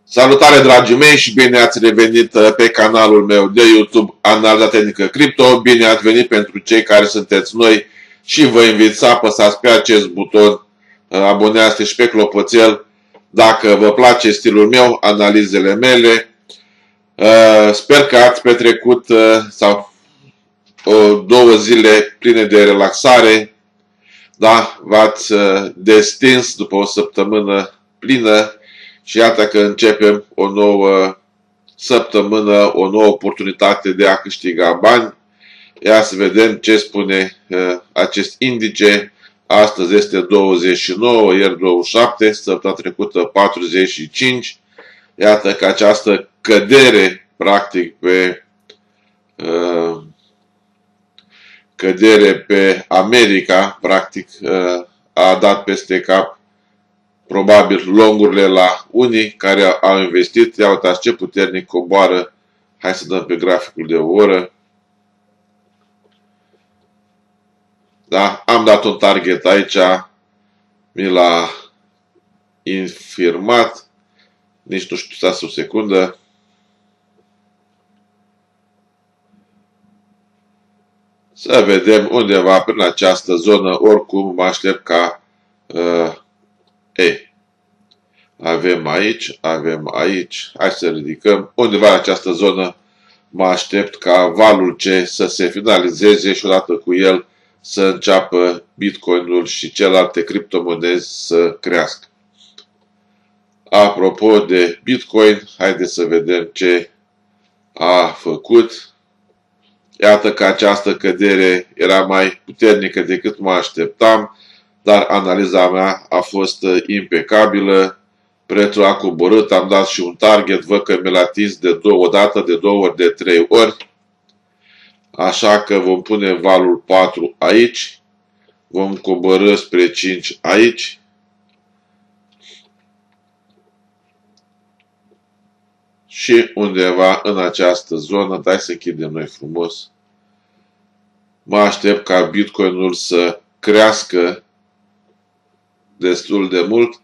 Salutare, dragii mei, și bine ați revenit pe canalul meu de YouTube Analiza Tehnică Cripto. Bine ați venit pentru cei care sunteți noi și vă invit să apăsați pe acest buton, aboneați și pe clopoțel dacă vă place stilul meu, analizele mele. Sper că ați petrecut sau 2 zile pline de relaxare. Da, v-ați destins după o săptămână plină. Și iată că începem o nouă săptămână, o nouă oportunitate de a câștiga bani. Ia să vedem ce spune acest indice. Astăzi este 29, ieri 27, săptămâna trecută 45. Iată că această cădere, practic, pe America, practic, a dat peste cap probabil longurile la unii care au investit. Ia uitați ce puternic coboară. Hai să dăm pe graficul de o oră. Da, am dat un target aici. Mi l-a infirmat. Nici nu știu, stați o secundă. Să vedem undeva prin această zonă. Oricum mă aștept ca avem aici, hai să ridicăm, undeva în această zonă mă aștept ca valul C să se finalizeze și odată cu el să înceapă Bitcoinul și celelalte criptomonezi să crească. Apropo de Bitcoin, haideți să vedem ce a făcut. Iată că această cădere era mai puternică decât mă așteptam, dar analiza mea a fost impecabilă. Prețul a coborât, am dat și un target, văd că mi l-a atins de 2 dată, de 2 ori, de 3 ori. Așa că vom pune valul 4 aici, vom coborî spre 5 aici. Și undeva în această zonă, hai să închidem noi frumos. Mă aștept ca Bitcoinul să crească destul de mult.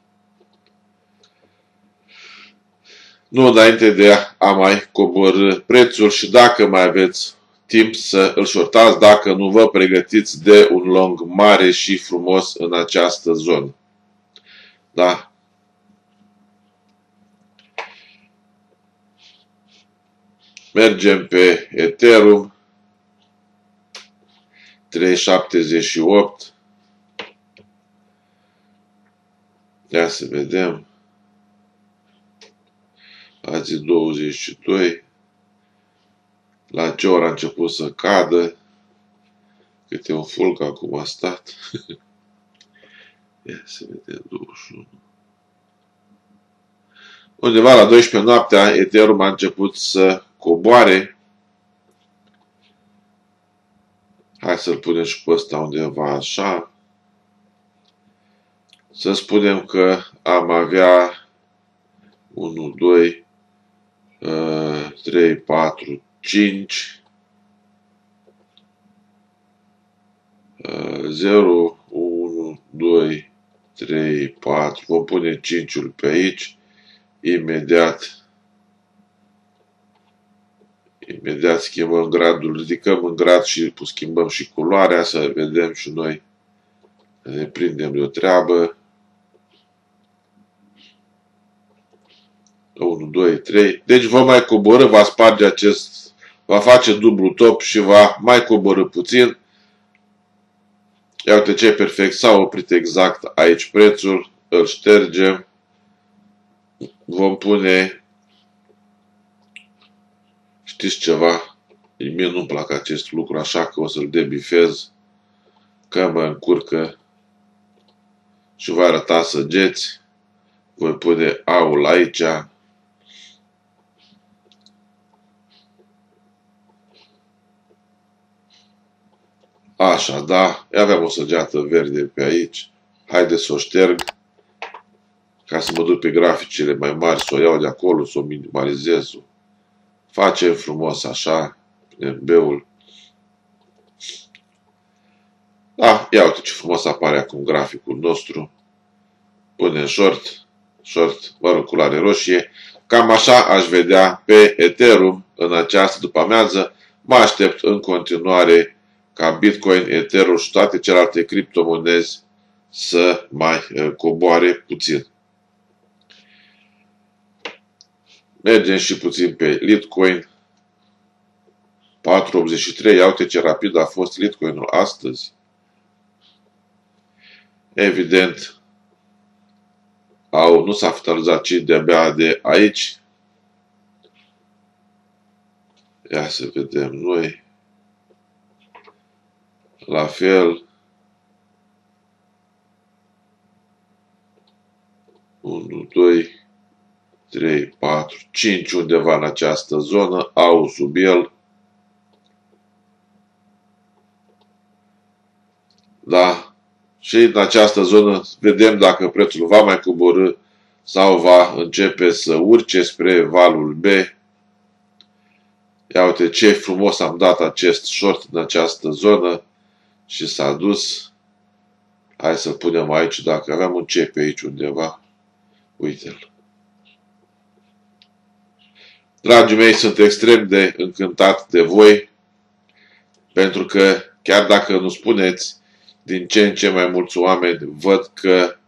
Nu înainte de a mai coborî prețul și dacă mai aveți timp să îl shortați, dacă nu vă pregătiți de un long mare și frumos în această zonă. Da? Mergem pe Ethereum 378. Ia să vedem. Azi 22. La ce oră a început să cadă? Câte un fulg acum a stat. Ia să vedem 21. Undeva la 12 noaptea Ethereum a început să coboare. Hai să-l punem și pe ăsta undeva așa. Să spunem că am avea 1, 2, 3, 4, 5, 0, 1, 2, 3, 4, vom pune 5-ul pe aici, imediat schimbăm gradul, ridicăm în grad și schimbăm și culoarea, să vedem și noi, ne prindem de o treabă. 1, 2, 3. Deci va mai coborî, va sparge acest, va face dublu top și va mai coborî puțin. Ia uite ce perfect, s-a oprit exact aici prețul, îl ștergem. Vom pune, știți ceva, mie nu-mi plac acest lucru, așa că o să-l debifez, că mă încurcă și va arăta săgeți. Voi pune aul aici. Așa, da, aveam o săgeată verde pe aici. Haideți să o șterg ca să mă duc pe graficele mai mari, să o iau de acolo, să o minimalizez. Facem frumos așa, punem B-ul. Da, ia uite ce frumos apare acum graficul nostru. Punem short short, mă rog, culoare roșie. Cam așa aș vedea pe Ethereum în această după-amiază. Mă aștept în continuare ca Bitcoin, Ethereum și toate celelalte criptomonezi să mai coboare puțin. Mergem și puțin pe Litecoin. 4,83. Ia uite ce rapid a fost Litecoinul astăzi. Evident, nu s-a finalizat, ci de-abia de aici. Ia să vedem noi. La fel. 1, 2, 3, 4, 5 undeva în această zonă. Au sub el. Da. Și în această zonă vedem dacă prețul va mai coborî sau va începe să urce spre valul B. Ia uite ce frumos am dat acest short în această zonă și s-a dus. Hai să punem aici, dacă aveam un C pe aici undeva. Uite-l. Dragii mei, sunt extrem de încântat de voi, pentru că chiar dacă nu spuneți, din ce în ce mai mulți oameni văd că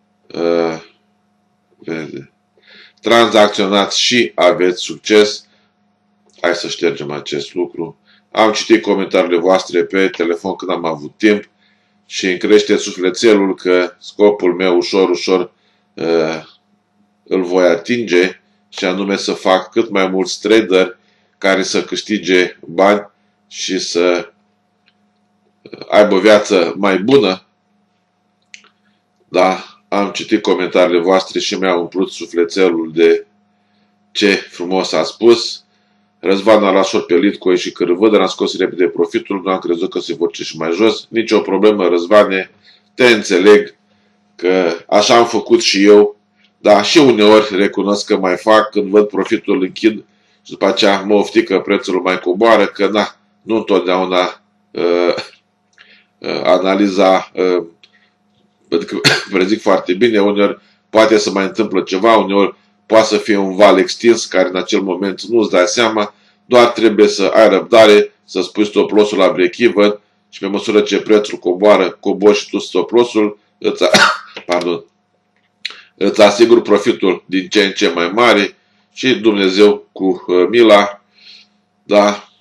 tranzacționați și aveți succes. Hai să ștergem acest lucru. Am citit comentariile voastre pe telefon când am avut timp și îmi crește sufletelul că scopul meu ușor îl voi atinge, și anume să fac cât mai mulți trader care să câștige bani și să aibă o viață mai bună. Da, am citit comentariile voastre și mi-a umplut sufletelul de ce frumos a spus. Răzvan a luat short pe Litecoin și când văd, am scos repede profitul, nu am crezut că se vor și mai jos. Nici o problemă, Răzvane, te înțeleg că așa am făcut și eu, dar și uneori recunosc că mai fac când văd profitul închid și după aceea mă oftic că prețul mai coboară, că na, nu întotdeauna analiza prezic foarte bine, uneori poate să mai întâmplă ceva, uneori poate să fie un val extins care în acel moment nu-ți dai seama, doar trebuie să ai răbdare, să spui stop loss-ul la break-even și pe măsură ce prețul coboară, cobori și tu stop loss-ul, îți asiguri profitul din ce în ce mai mare și Dumnezeu cu mila, da,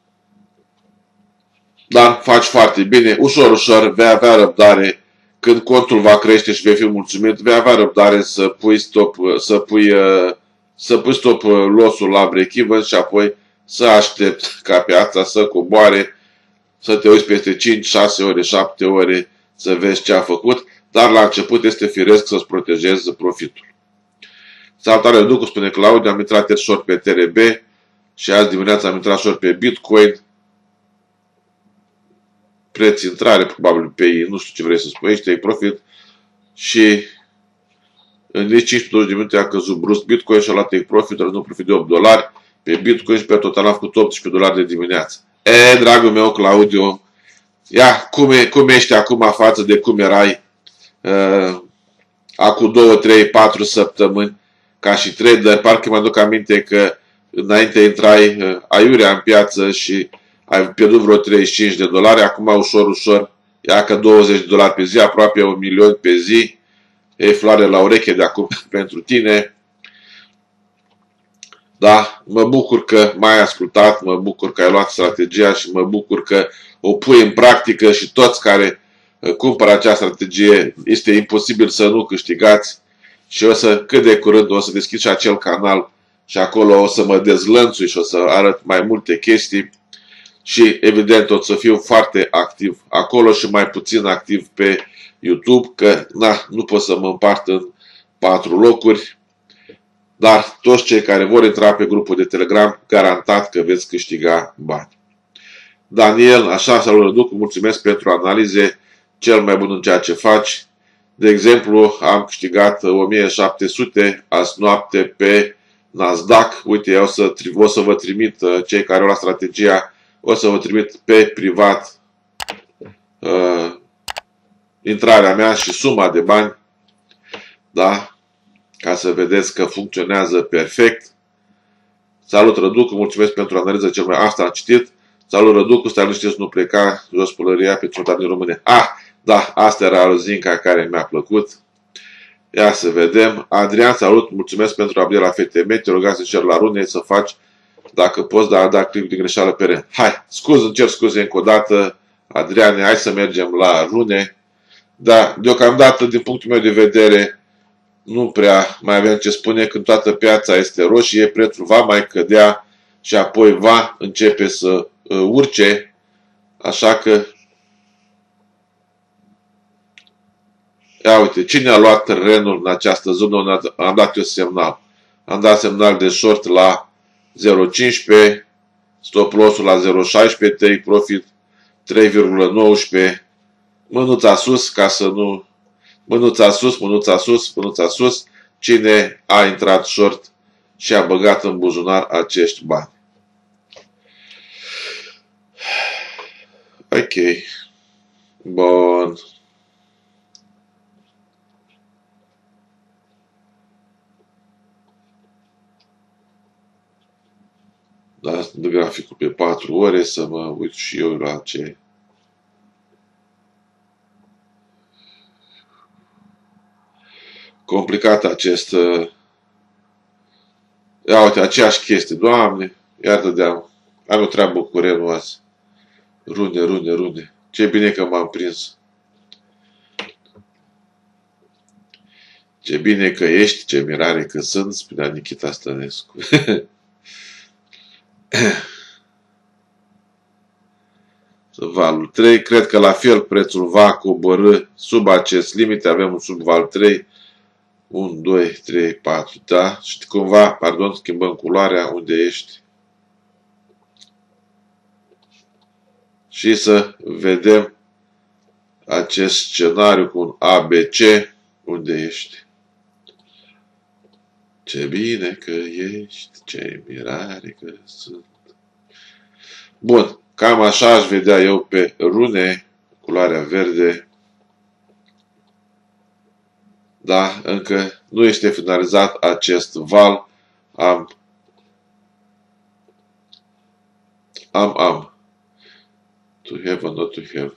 faci foarte bine, ușor, vei avea răbdare. Când contul va crește și vei fi mulțumit, vei avea răbdare să pui stop loss-ul la break-even și apoi să aștepți ca piața să coboare, să te uiți peste 5, 6 ore, 7 ore să vezi ce a făcut, dar la început este firesc să-ți protejezi profitul. Salutare, Ducu, spune Claudiu, am intrat short pe TRB și azi dimineața am intrat short pe Bitcoin. Preț intrare, probabil pe ei, nu știu ce vrei să spui aici, te-ai profit și în 15 de minute a căzut brusc Bitcoin și a luat take profit, a luat profit de $8 pe Bitcoin și pe total am făcut $18 de dimineață. Dragul meu Claudiu, ia, cum ești acum față de cum erai acum 2, 3, 4 săptămâni ca și trader? Parcă mă aduc aminte că înainte intrai aiurea în piață și ai pierdut vreo $35, acum ușor, ia că $20 pe zi, aproape 1.000.000 pe zi, e floare la ureche de acum pentru tine. Da, mă bucur că m-ai ascultat, mă bucur că ai luat strategia și mă bucur că o pui în practică și toți care cumpără această strategie, este imposibil să nu câștigați și cât de curând o să deschid și acel canal și acolo o să mă dezlănțui și o să arăt mai multe chestii. Și evident o să fiu foarte activ acolo și mai puțin activ pe YouTube, că nu pot să mă împart în 4 locuri. Dar toți cei care vor intra pe grupul de Telegram, garantat că veți câștiga bani. Daniel, așa, salut, Duc, mulțumesc pentru analize, cel mai bun în ceea ce faci. De exemplu, am câștigat 1700 azi noapte pe Nasdaq. Uite, eu o să vă trimit cei care au la strategia, o să vă trimit pe privat intrarea mea și suma de bani. Da? ca să vedeți că funcționează perfect. Salut, Răducu, mulțumesc pentru analiză cel mai... Asta am citit. Salut, Răducu, stai liniște să nu pleca jos pălăria pe ținutare din România. Da, asta era Rozinca care mi-a plăcut. Ia să vedem. Adrian, salut, mulțumesc pentru update la FTM. Te rog să cer la rune să faci, dacă poți, dar da click din greșeală pe rând. Hai, îmi cer scuze încă o dată, Adriane, hai să mergem la rune. Da, deocamdată, din punctul meu de vedere, nu prea mai avem ce spune când toată piața este roșie, prețul va mai cădea și apoi va începe să urce, așa că ia uite, cine a luat terenul în această zonă, am dat eu semnal. Am dat semnal de short la 0,15, stop loss-ul la 0,16, take profit 3,19, mânuța sus ca să nu... Mânuța sus, mânuța sus, mânuța sus. Cine a intrat short și a băgat în buzunar acești bani. Ok. Bun. Da, de graficul pe 4 ore să mă uit și eu la ce... Complicat acest... Ia uite, aceeași chestie. Doamne, iar dădeam. Am o treabă cu renul azi. Rune. Ce bine că m-am prins. Ce bine că ești, ce mirare că sunt, spunea Nichita Stănescu. Valul 3, cred că la fel prețul va coborî sub acest limit, avem un subval 3, 1, 2, 3, 4, da? Și cumva, pardon, schimbăm culoarea unde ești. Și să vedem acest scenariu cu un ABC, unde ești. Ce bine că ești, ce mirare că sunt. Bun, cam așa aș vedea eu pe rune, culoarea verde. Da, încă nu este finalizat acest val. Am. To have or not to have.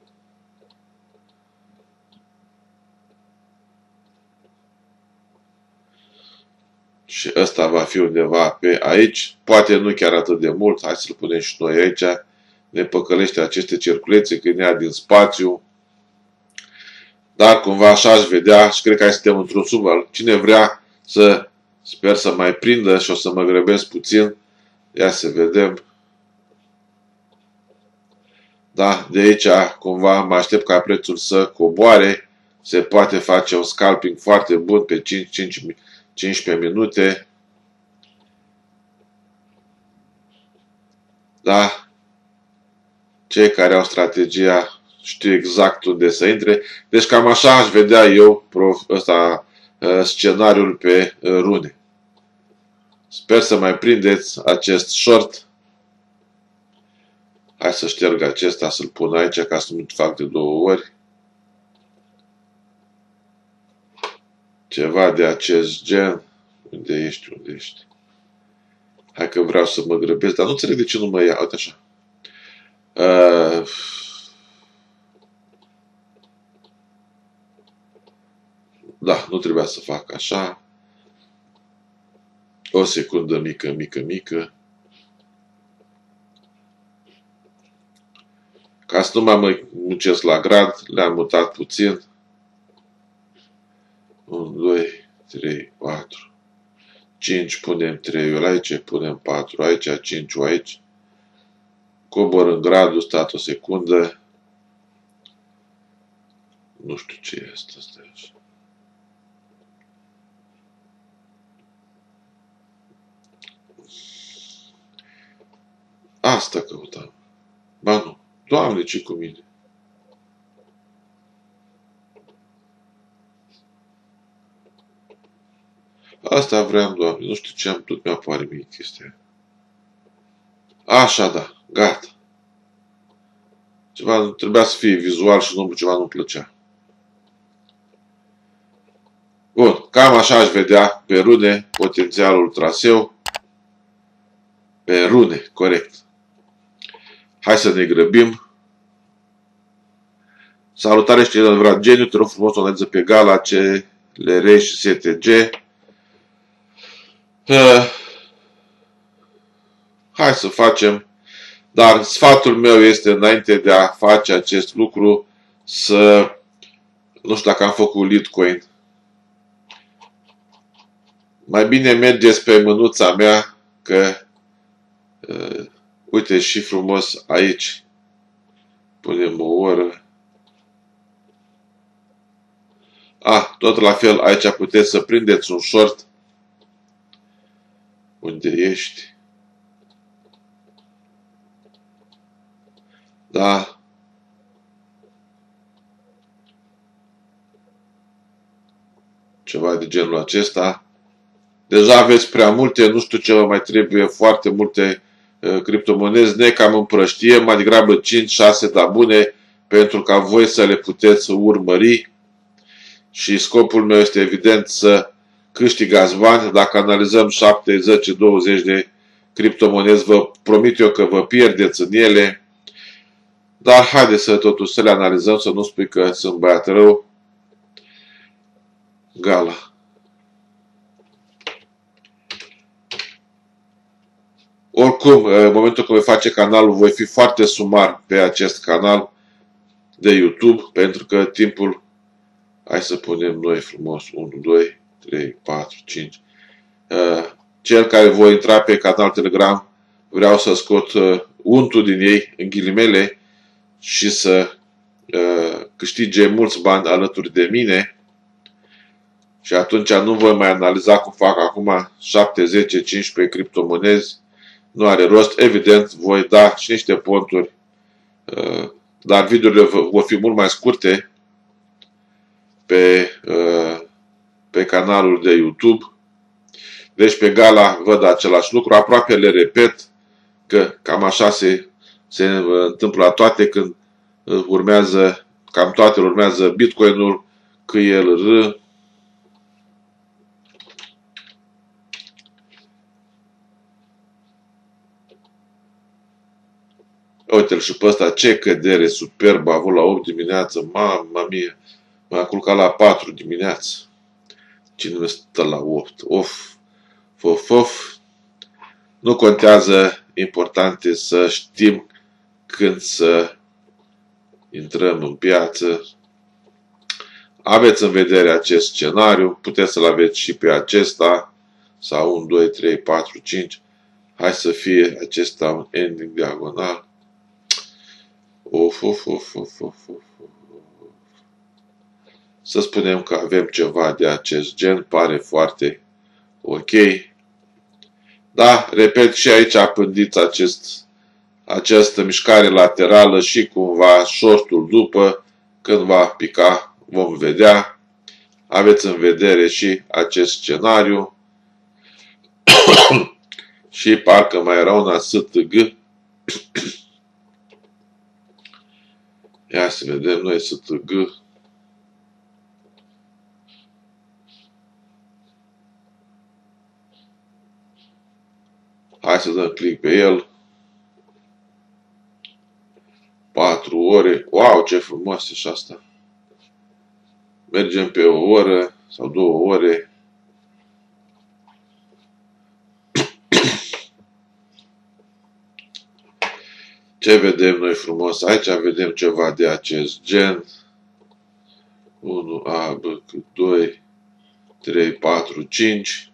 Și ăsta va fi undeva pe aici. Poate nu chiar atât de mult. Hai să-l punem și noi aici. Ne păcălește aceste circulețe când ia din spațiu. Dar cumva așa aș vedea și cred că hai suntem într-un subval. Cine vrea să, sper să mai prindă și o să mă grăbesc puțin. Ia să vedem. Da, de aici cumva mă aștept ca prețul să coboare. Se poate face un scalping foarte bun pe 15 minute. Da. Cei care au strategia știu exact unde să intre. Deci cam așa aș vedea eu scenariul pe rune. Sper să mai prindeți acest short. Hai să șterg acesta, să-l pun aici ca să nu fac de 2 ori. Ceva de acest gen. Unde ești? Hai că vreau să mă grăbesc, dar nu înțeleg de ce nu mă ia. Uite așa. Da, nu trebuia să fac așa. O secundă mică. Ca să nu mă muncesc la grad, le-am mutat puțin. 1, 2, 3, 4, 5, punem 3-ul aici, punem 4 aici, 5-ul aici. Cobor în gradul, stat o secundă. Nu știu ce este asta așa. Asta căutam. Ba nu. Doamne, ce cu mine? Asta vreau, Doamne. Nu știu ce am tot mi-apare mie chestia. Așa, da. Gata. Ceva trebuia să fie vizual și nu ceva nu-mi plăcea. Bun, cam așa aș vedea pe rune potențialul traseu. Pe rune, corect. Hai să ne grăbim. Salutare, știi, adevărat geniu, te rog frumos o analiză pe Gala, CLR și STG. Hai să facem, dar sfatul meu este înainte de a face acest lucru să, nu știu dacă am făcut Litecoin, mai bine mergeți pe mânuța mea că, uite și frumos aici, punem o oră. Tot la fel, aici puteți să prindeți un short. Unde ești? Da. Ceva de genul acesta. Deja aveți prea multe, nu știu ce vă mai trebuie, foarte multe criptomonezi, ne cam împrăștie, mai degrabă 5-6 da bune, pentru ca voi să le puteți urmări. Și scopul meu este evident să câștigați bani. Dacă analizăm 7, 10, 20 de criptomonezi, vă promit eu că vă pierdeți în ele. Dar haideți să totuși să le analizăm, să nu spui că sunt băiat rău. Gala. Oricum, în momentul când voi face canalul, voi fi foarte sumar pe acest canal de YouTube, pentru că timpul, hai să punem noi frumos, 1, 2, 3, 4, 5. Cel care voi intra pe canal Telegram, vreau să scot untul din ei, în ghilimele, și să câștige mulți bani alături de mine. Și atunci nu voi mai analiza cum fac acum 7, 10, 15 criptomonezi. Nu are rost. Evident, voi da și niște ponturi, dar videourile vor fi mult mai scurte pe canalul de YouTube. Deci pe Gala văd același lucru. Aproape le repet că cam așa se întâmplă la toate când urmează, cam toate urmează Bitcoinul, CLR. Uite-l și pe ăsta, ce cădere superbă a avut la 8 dimineață, mamma mia, m-a culcat la 4 dimineață. Cine nu stă la 8? Of. Nu contează, important e să știm când să intrăm în piață. Aveți în vedere acest scenariu, puteți să-l aveți și pe acesta, sau 1, 2, 3, 4, 5. Hai să fie acesta un ending diagonal. Of. Să spunem că avem ceva de acest gen, pare foarte ok. Da, repet, și aici apândiți această mișcare laterală și cumva shortul după, când va pica, vom vedea. Aveți în vedere și acest scenariu. Și parcă mai era una STG. Ia să vedem noi STG. Hai să dăm click pe el. 4 ore. Wow, ce frumos e și asta. Mergem pe o oră sau 2 ore. Ce vedem noi frumos? Aici vedem ceva de acest gen. 1, A, B, 2, 3, 4, 5.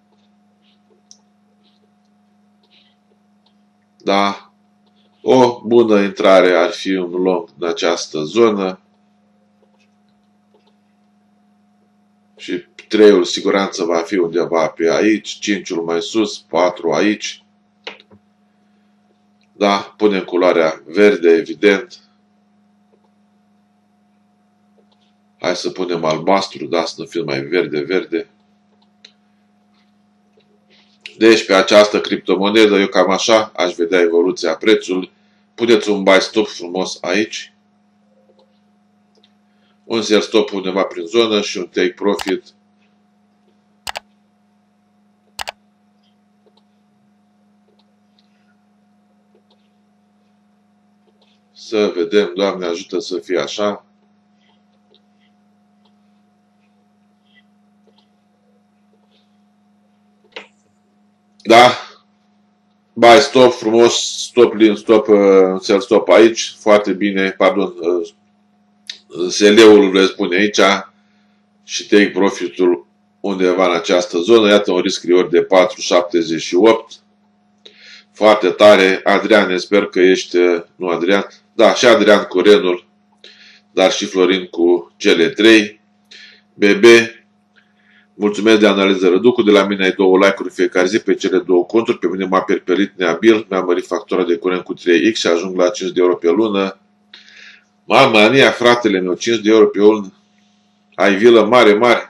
Da? O bună intrare ar fi un long în această zonă. Și 3-ul siguranță va fi undeva pe aici, 5-ul mai sus, 4 aici. Da, punem culoarea verde, evident. Hai să punem albastru, da, să nu fie mai verde. Deci pe această criptomonedă, eu cam așa aș vedea evoluția prețului. Puneți un buy stop frumos aici. Un sell stop undeva prin zonă și un take profit Să vedem, Doamne ajută să fie așa. Da, buy stop, frumos, stop lin, stop, sell stop aici, foarte bine, pardon, SL-ul le spune aici și take profitul undeva în această zonă. Iată un risc reward de 4,78. Foarte tare. Adrian, sper că ești, nu Adrian, da, și Adrian cu Renul, dar și Florin cu cele 3. BB, mulțumesc de analiză, Răducu, de la mine ai 2 like-uri fiecare zi pe cele 2 conturi, pe mine m-a perpelit neabil, mi-a mărit factura de curent cu 3x și ajung la 5 de euro pe lună. Mamă, Ania, fratele meu, 5 de euro pe lună, ai vilă mare, mare.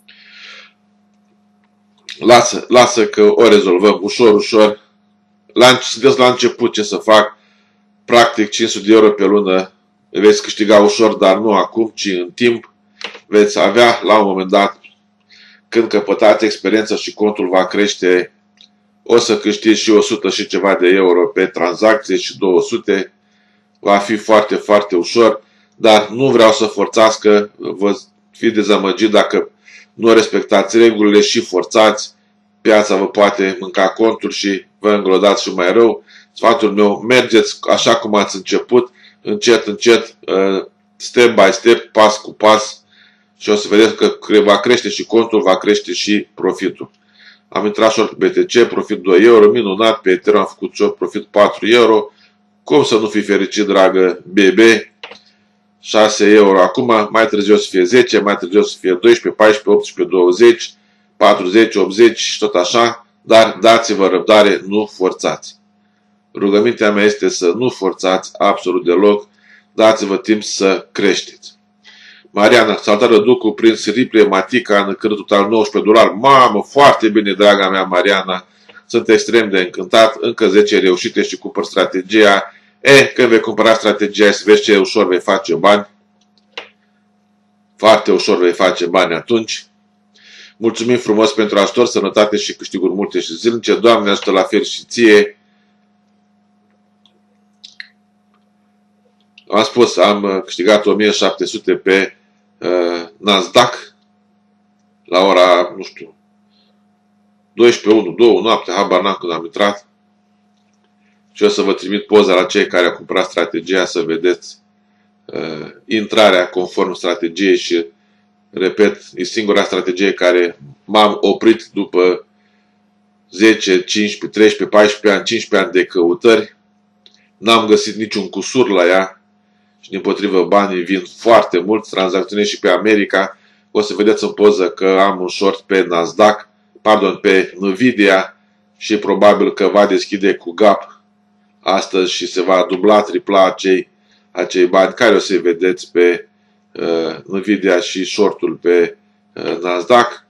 Lasă că o rezolvăm ușor, ușor. Sunteți la început, ce să fac? Practic 500 de euro pe lună veți câștiga ușor, dar nu acum, ci în timp. Veți avea la un moment dat, când căpătați experiență și contul va crește, o să câștigi și 100 și ceva de euro pe tranzacție și 200. Va fi foarte, foarte ușor, dar nu vreau să forțați, că vă fi dezamăgit dacă nu respectați regulile și forțați. Piața vă poate mânca conturi și vă înglodați și mai rău. Sfatul meu, mergeți așa cum ați început, încet, încet, step by step, pas cu pas și o să vedeți că va crește și contul, va crește și profitul. Am intrat short pe BTC, profit 2 euro, minunat, pe Ethereum am făcut short, profit 4 euro. Cum să nu fii fericit, dragă BB? 6 euro acum, mai târziu o să fie 10, mai târziu o să fie 12, 14, 18, 20, 40, 80 și tot așa, dar dați-vă răbdare, nu forțați. Rugămintea mea este să nu forțați absolut deloc, dați-vă timp să creșteți. Mariana, salutare, Răducu, prins Ripley, Matica, în cât total $19. Mamă, foarte bine, draga mea Mariana, sunt extrem de încântat, încă 10 reușite și cumpăr strategia. Când vei cumpăra strategia, să vezi ce ușor vei face bani. Foarte ușor vei face bani atunci. Mulțumim frumos pentru ajutor, sănătate și câștiguri multe și zilnice. Doamne ajută la fel și ție. Am spus, am câștigat 1700 pe Nasdaq la ora, nu știu, 12, 1, 2 noapte, habar n-am când am intrat. Și o să vă trimit poza la cei care au cumpărat strategia să vedeți intrarea conform strategiei și, repet, e singura strategie care m-am oprit după 10, 15, 13, 14 ani, 15 ani de căutări. N-am găsit niciun cusur la ea și, dimpotrivă, banii vin foarte mult, tranzacționez și pe America. O să vedeți în poză că am un short pe Nasdaq, pardon, pe Nvidia și probabil că va deschide cu gap astăzi și se va dubla, tripla acei bani care o să-i vedeți pe Nvidia și shortul pe Nasdaq.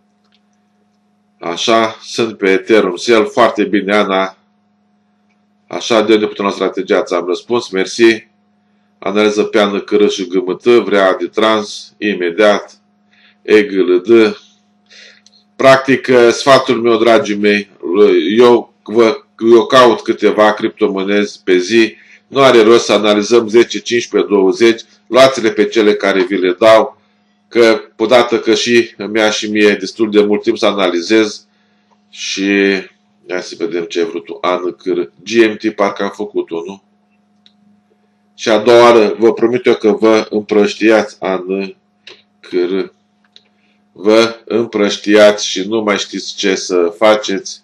Așa, sunt pe Ethereum Sell, foarte bine, Ana. Așa, de unde putem la strategia, ți-am răspuns, mersi. Analiză pe ANCR și GMT, vrea de trans, imediat, EGLD. Practic, sfatul meu, dragii mei, eu caut câteva criptomonezi pe zi, nu are rost să analizăm 10, 15, 20, luați-le pe cele care vi le dau, că odată că și mi-a și mie destul de mult timp să analizez și hai să vedem ce ai vrut tu, ANCR, GMT parcă am făcut-o, nu? Și a doua oară vă promit eu că vă împrăștiați ANCR, vă împrăștiați și nu mai știți ce să faceți.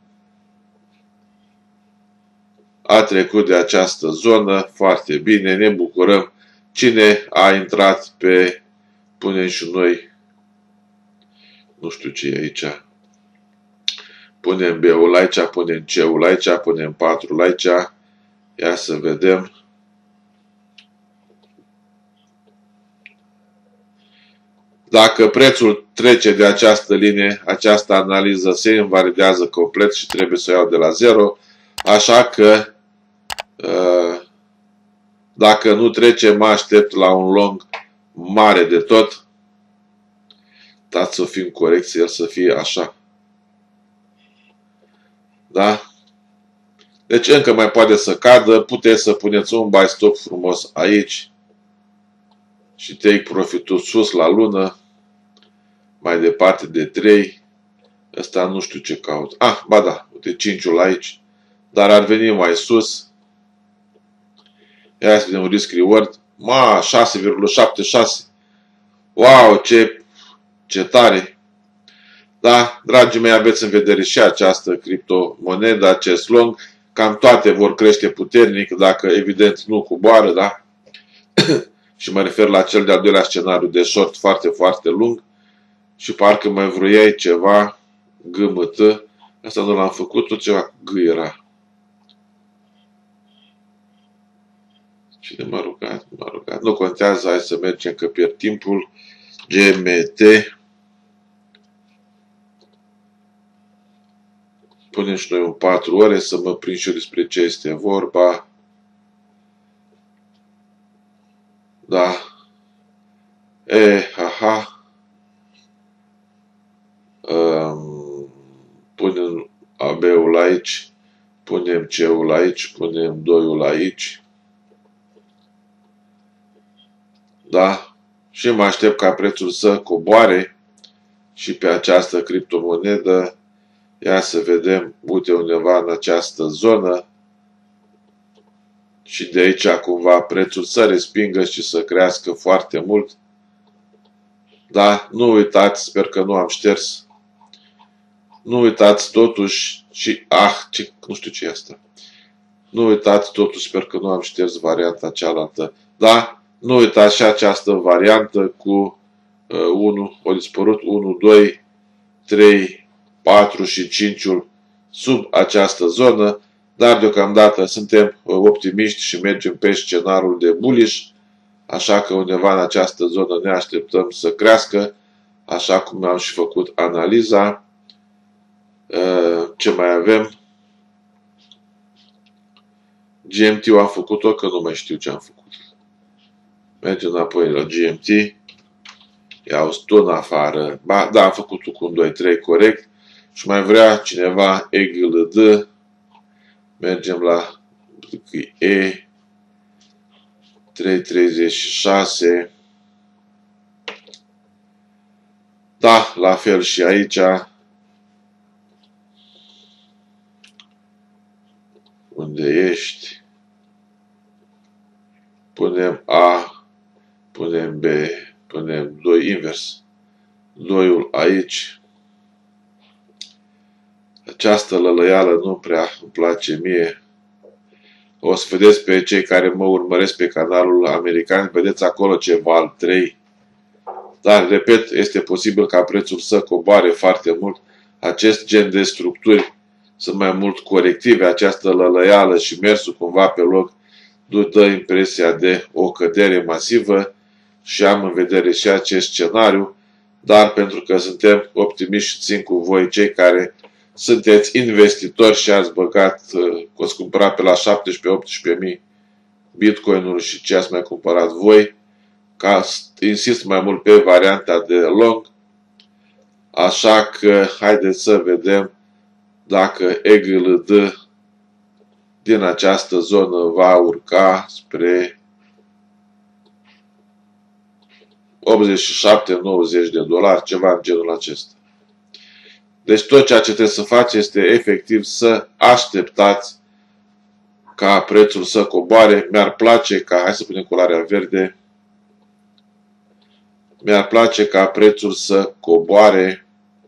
A trecut de această zonă, foarte bine, ne bucurăm. Cine a intrat pe, punem și noi, nu știu ce e aici, punem B-ul aici, punem C-ul aici, punem 4-ul aici, ia să vedem. Dacă prețul trece de această linie, această analiză se invalidează complet și trebuie să o iau de la 0, așa că dacă nu trece, mă aștept la un long mare de tot. Dați să fim corecți, el să fie așa. Da? Deci încă mai poate să cadă, puteți să puneți un buy stop frumos aici și take profitul sus la lună, mai departe de 3. Ăsta nu știu ce caut. Ah, ba da, uite 5-ul aici, dar ar veni mai sus. Ia să vedem risk reward. 6,76. Wow, ce tare! Da, dragii mei, aveți în vedere și această criptomonedă, acest long. Cam toate vor crește puternic, dacă evident nu coboară, da? Și mă refer la cel de-al doilea scenariu de short foarte, foarte lung. Și parcă mai vroiai ceva GMT. Asta nu l-am făcut, tot ceva G era. Cine m-a rugat? M-a rugat. Nu contează, hai să mergem că pierd timpul. GMT. Punem și noi un 4 ore să mă prind și eu despre ce este vorba. Da. Aha. Punem AB-ul aici. Punem C-ul aici. Punem 2-ul aici. Da. Și mă aștept ca prețul să coboare și pe această criptomonedă. Ia să vedem, uite undeva în această zonă și de aici cumva prețul să respingă și să crească foarte mult. Da, nu uitați, sper că nu am șters. Nu uitați totuși și, nu știu ce e asta. Nu uitați totuși, sper că nu am șters varianta cealaltă. Da, nu uitați și această variantă cu 1, au dispărut 1, 2, 3, 4 și 5-ul sub această zonă, dar deocamdată suntem optimiști și mergem pe scenariul de bullish, așa că undeva în această zonă ne așteptăm să crească, așa cum am și făcut analiza. Ce mai avem? GMT-ul am făcut-o, că nu mai știu ce am făcut. Mergem înapoi la GMT. Iau stun afară. Da, am făcut-o cu 1, 2, 3 corect. Și mai vrea cineva EGLD. Mergem la E 336. Da, la fel și aici. Unde ești? Punem A, punem B, punem 2 invers. 2-ul aici. Această lălăială nu prea îmi place mie. O să vedeți pe cei care mă urmăresc pe canalul american, vedeți acolo ceva al 3. Dar, repet, este posibil ca prețul să coboare foarte mult. Acest gen de structuri sunt mai mult corective. Această lălăială și mersul cumva pe loc dă impresia de o cădere masivă și am în vedere și acest scenariu. Dar pentru că suntem optimiști și țin cu voi cei care sunteți investitori și ați băgat, că ați cumpărat pe la 17-18.000 bitcoin-uri și ce ați mai cumpărat voi, ca insist mai mult pe varianta de long, așa că haideți să vedem dacă EGLD din această zonă va urca spre 87-90 de dolari, ceva în genul acesta. Deci tot ceea ce trebuie să faci este efectiv să așteptați ca prețul să coboare. Mi-ar place ca, hai să punem culoarea verde, mi-ar place ca prețul să coboare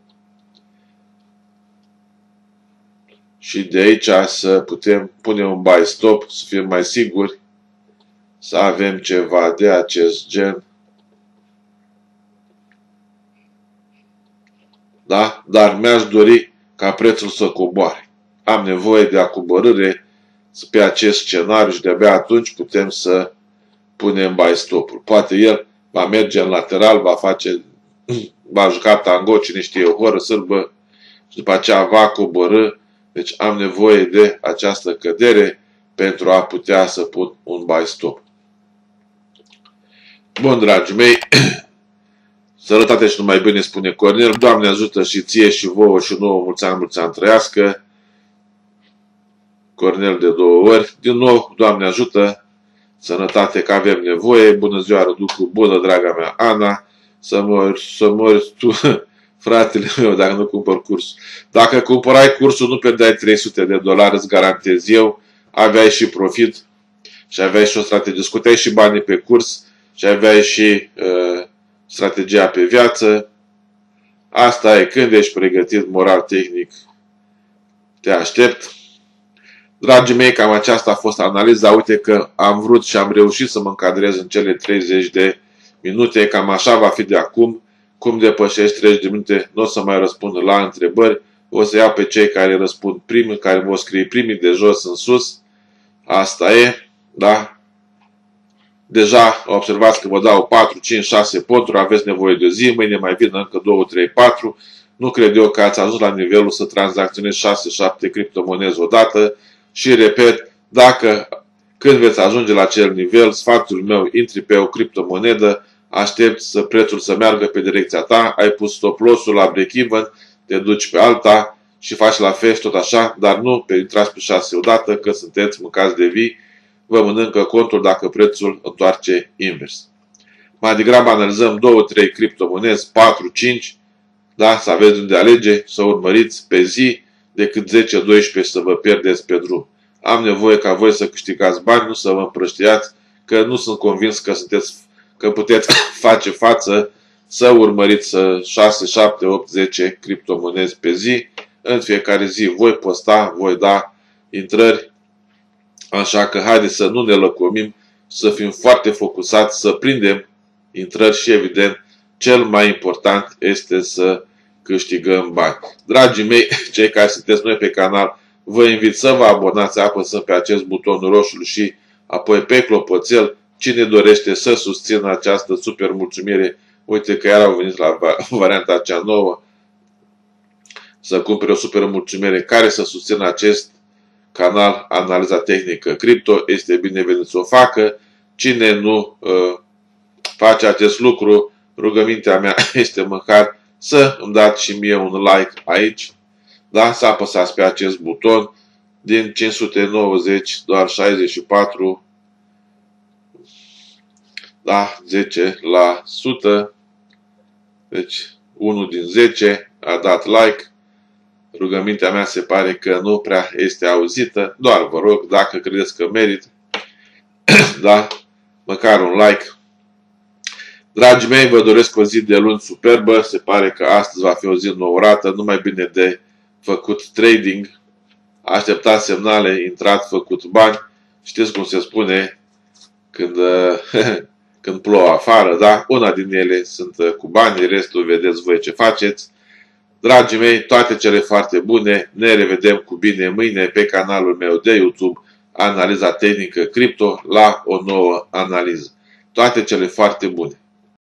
și de aici să putem pune un buy stop, să fim mai siguri, să avem ceva de acest gen. Da? Dar mi-aș dori ca prețul să coboare. Am nevoie de acoborâre pe acest scenariu și de-abia atunci putem să punem buy stop-ul. Poate el va merge în lateral, va juca tango, cine știe, o horă sârbă și după aceea va coborâ. Deci am nevoie de această cădere pentru a putea să pun un buy stop. Bun, dragii mei, sănătate și numai bine, spune Cornel. Doamne ajută și ție și vouă și nouă, mulți ani trăiască. Cornel de 2 ori. Din nou, Doamne ajută, sănătate că avem nevoie. Bună ziua, Răducu, bună, draga mea Ana. Să mori tu, fratele meu, dacă nu cumpăr cursul. Dacă cumpărai cursul, nu pierdeai $300, îți garantez eu. Aveai și profit și aveai și o strategie. Scuteai și banii pe curs și aveai și strategia pe viață. Asta e, când ești pregătit moral, tehnic, te aștept. Dragii mei, cam aceasta a fost analiza. Uite că am vrut și am reușit să mă încadrez în cele 30 de minute. Cam așa va fi de acum. Cum depășești 30 de minute, nu o să mai răspund la întrebări. O să iau pe cei care răspund primii, care vă scrie primii de jos în sus. Asta e, da? Deja observați că vă dau 4, 5, 6 ponturi, aveți nevoie de o zi, mâine mai vin încă 2, 3, 4. Nu cred eu că ați ajuns la nivelul să tranzacționezi 6, 7 criptomonezi odată. Și repet, când veți ajunge la acel nivel, sfatul meu, intri pe o criptomonedă, aștepți să prețul să meargă pe direcția ta, ai pus stop loss-ul la break-even, te duci pe alta și faci la fel și tot așa, dar nu intrați pe 6 odată, că sunteți mâncați de vii, vă mănâncă contul dacă prețul întoarce invers. Mai degrabă analizăm 2-3 criptomonezi, 4-5, da, să aveți unde alege, să urmăriți pe zi, decât 10-12 să vă pierdeți pe drum. Am nevoie ca voi să câștigați bani, nu să vă împrăștiați, că nu sunt convins că puteți face față să urmăriți 6, 7, 8, 10 criptomonezi pe zi. În fiecare zi voi posta, voi da intrări, așa că haideți să nu ne lăcomim, să fim foarte focusați, să prindem intrări și evident, cel mai important este să câștigăm bani. Dragii mei, cei care sunteți noi pe canal, vă invit să vă abonați, apăsăm pe acest buton roșu și apoi pe clopoțel. Cine dorește să susțină această super mulțumire, uite că iar au venit la varianta cea nouă, să cumpere o super mulțumire care să susțină acest canal Analiza Tehnică Cripto, este binevenit să o facă. Cine nu face acest lucru, rugămintea mea este măcar să îmi dați și mie un like aici, da? Să apăsați pe acest buton. Din 590, doar 64, da, 10%, deci 1 din 10 a dat like. Rugămintea mea se pare că nu prea este auzită, doar vă rog, dacă credeți că merit, da, măcar un like. Dragii mei, vă doresc o zi de luni superbă, se pare că astăzi va fi o zi nouărată, numai bine de făcut trading, așteptați semnale, intrat, făcut bani, știți cum se spune când plouă afară, da? Una din ele sunt cu bani, restul vedeți voi ce faceți. Dragii mei, toate cele foarte bune, ne revedem cu bine mâine pe canalul meu de YouTube, Analiza Tehnică Cripto, la o nouă analiză. Toate cele foarte bune!